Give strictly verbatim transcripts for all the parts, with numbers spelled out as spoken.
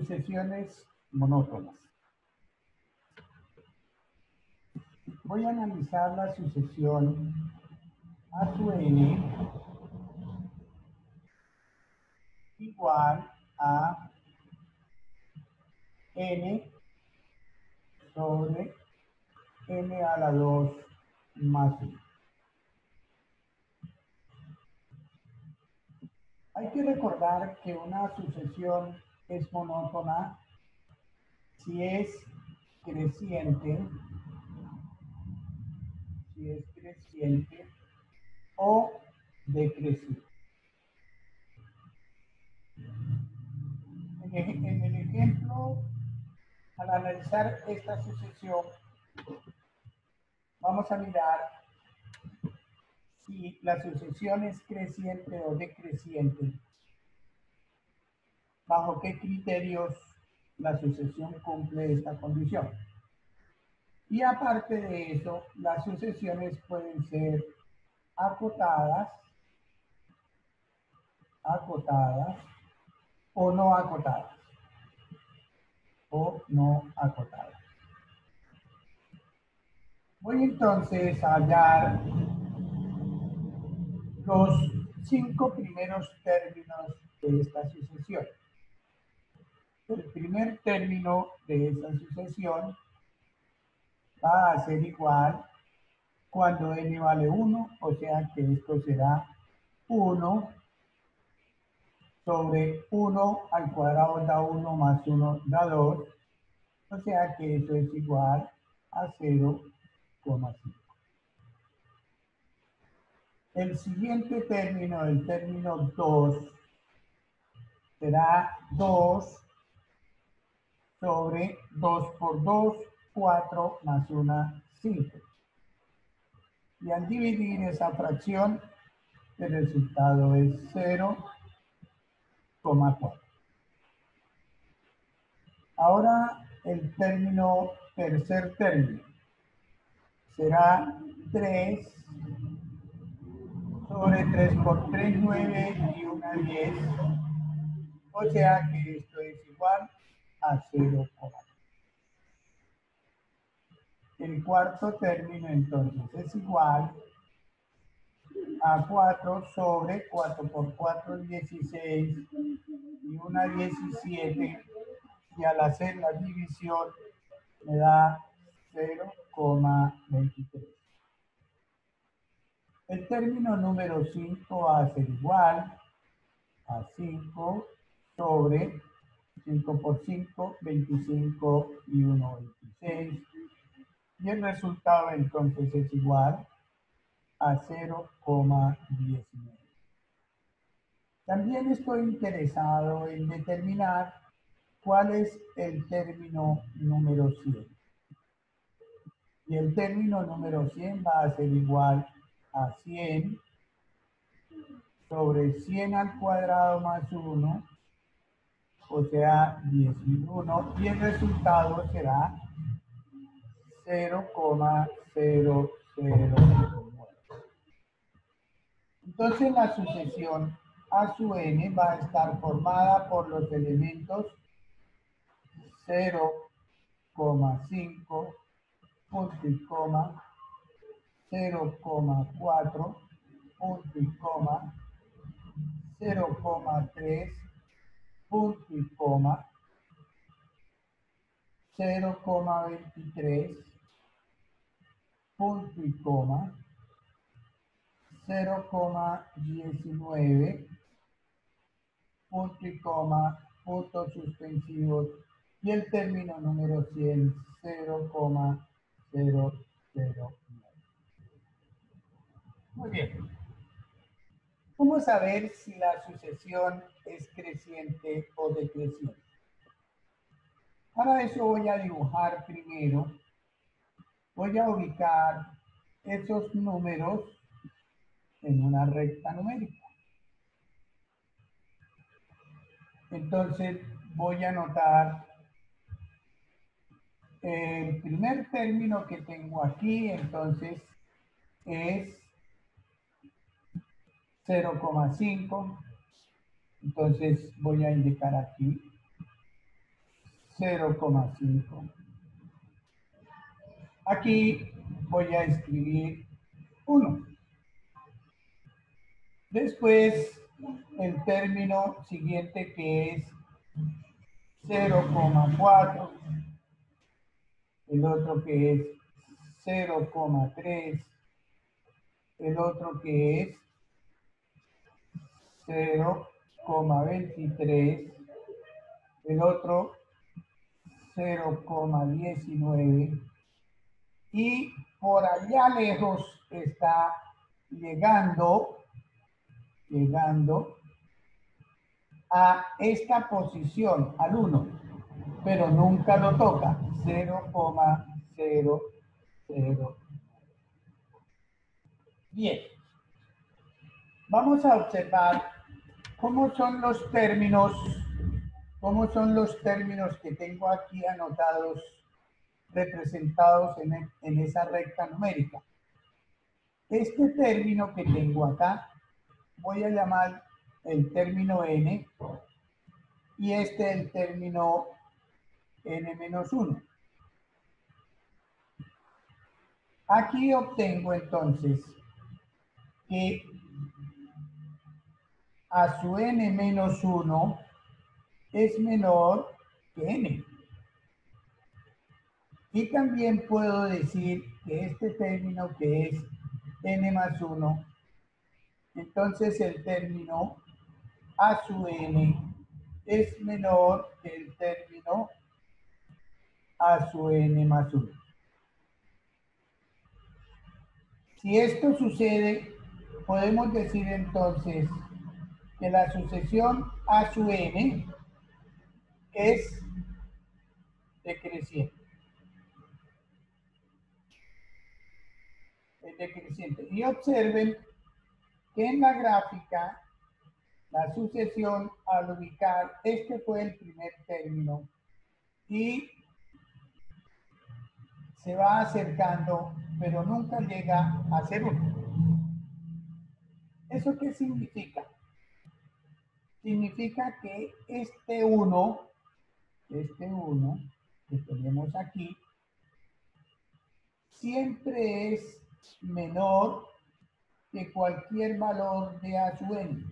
sucesiones monótonas. Voy a analizar la sucesión a su n igual a n sobre n a la dos más uno. Hay que recordar que una sucesión es monótona si es creciente, si es creciente o decreciente. En el, en el ejemplo, al analizar esta sucesión, vamos a mirar si la sucesión es creciente o decreciente, bajo qué criterios la sucesión cumple esta condición. Y aparte de eso, las sucesiones pueden ser acotadas, acotadas o no acotadas, o no acotadas. Voy entonces a hallar los cinco primeros términos de esta sucesión. El primer término de esta sucesión va a ser igual cuando n vale uno, o sea que esto será uno sobre uno al cuadrado da uno más uno da dos, o sea que eso es igual a cero coma cinco. El siguiente término, el término dos, será dos sobre dos por dos, cuatro más uno, cinco. Y al dividir esa fracción, el resultado es cero coma cuatro. Ahora el término, tercer término, será tres sobre tres por tres, nueve y uno, diez. O sea que esto es igual a cero coma cuatro. El cuarto término entonces es igual a cuatro sobre cuatro por cuatro, dieciséis y uno, diecisiete. Y al hacer la división me da cero coma veintitrés. El término número cinco va a ser igual a cinco sobre cinco por cinco, veinticinco y uno, veintiséis. Y el resultado entonces es igual a cero coma diecinueve. También estoy interesado en determinar cuál es el término número cien. Y el término número cien va a ser igual a cien sobre cien al cuadrado más uno, o sea, diez mil uno, y el resultado será cero coma cero cero nueve. Entonces la sucesión a su n va a estar formada por los elementos cero coma cinco, punto y coma, cero coma cuatro, punto y coma, cero coma tres, punto y coma, cero coma veintitrés, punto y coma, cero coma diecinueve, punto y coma, puntos suspensivos, y el término número cien, cero coma cero cero nueve. Muy bien. ¿Cómo saber si la sucesión es creciente o decreciente? Para eso voy a dibujar primero, voy a ubicar esos números en una recta numérica. Entonces voy a anotar el primer término que tengo aquí, entonces es cero coma cinco. Entonces voy a indicar aquí cero coma cinco. Aquí voy a escribir uno. Después, el término siguiente que es cero coma cuatro. El otro que es cero coma tres. El otro que es cero coma veintitrés. El otro cero coma diecinueve. Y por allá lejos está llegando, llegando a esta posición, al uno, pero nunca lo toca, cero coma cero cero. Bien, vamos a observar cómo son los términos, cómo son los términos que tengo aquí anotados, representados en, el, en esa recta numérica. Este término que tengo acá, voy a llamar el término n, y este el término n menos uno. Aquí obtengo entonces que a su n menos uno es menor que n. Y también puedo decir que este término que es n más uno, entonces el término a su n es menor que el término a su n más uno. Si esto sucede, podemos decir entonces que la sucesión a su n es decreciente. Es decreciente. Y observen que en la gráfica, la sucesión al ubicar, este fue el primer término y se va acercando, pero nunca llega a ser uno. ¿Eso qué significa? Significa que este uno, este uno que tenemos aquí, siempre es menor que cualquier valor de a su n.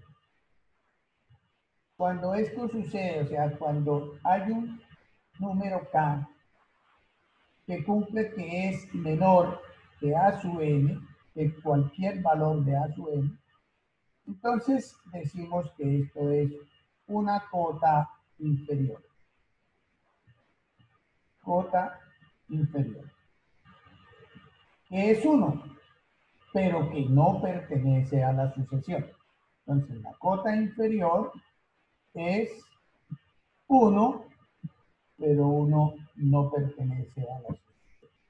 Cuando esto sucede, o sea, cuando hay un número k que cumple que es menor que a su n, que cualquier valor de a su n, entonces decimos que esto es una cota inferior. Cota inferior. Que es uno, pero que no pertenece a la sucesión. Entonces la cota inferior es uno, pero uno no pertenece a la sucesión.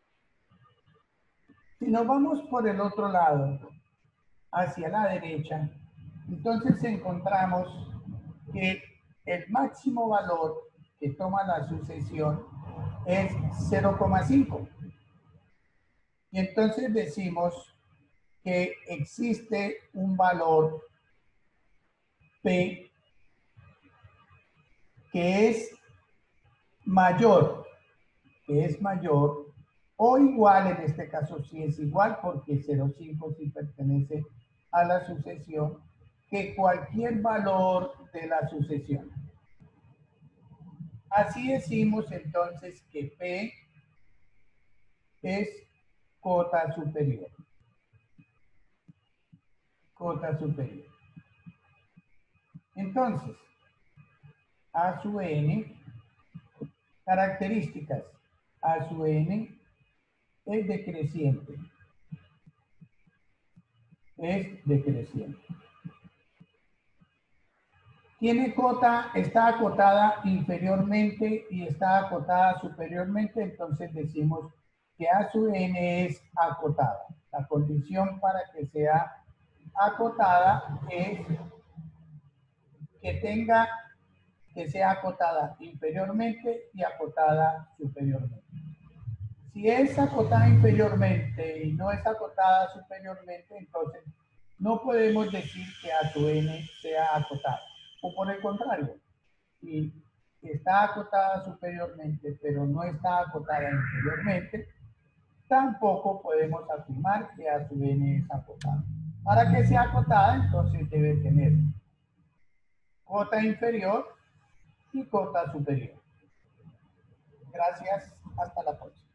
Si nos vamos por el otro lado, hacia la derecha, entonces encontramos que el máximo valor que toma la sucesión es cero coma cinco. Y entonces decimos que existe un valor P que es mayor, que es mayor o igual, en este caso sí es igual porque cero coma cinco sí pertenece a la sucesión, que cualquier valor de la sucesión. Así decimos entonces que P es cota superior. Cota superior. Entonces, a su n, características, a su n es decreciente. Es decreciente. Tiene cota, está acotada inferiormente y está acotada superiormente, entonces decimos que a su n es acotada. La condición para que sea acotada es que tenga, que sea acotada inferiormente y acotada superiormente. Si es acotada inferiormente y no es acotada superiormente, entonces no podemos decir que a su n sea acotada. O por el contrario, si está acotada superiormente, pero no está acotada inferiormente, tampoco podemos afirmar que A sub n es acotada. Para que sea acotada, entonces debe tener cota inferior y cota superior. Gracias, hasta la próxima.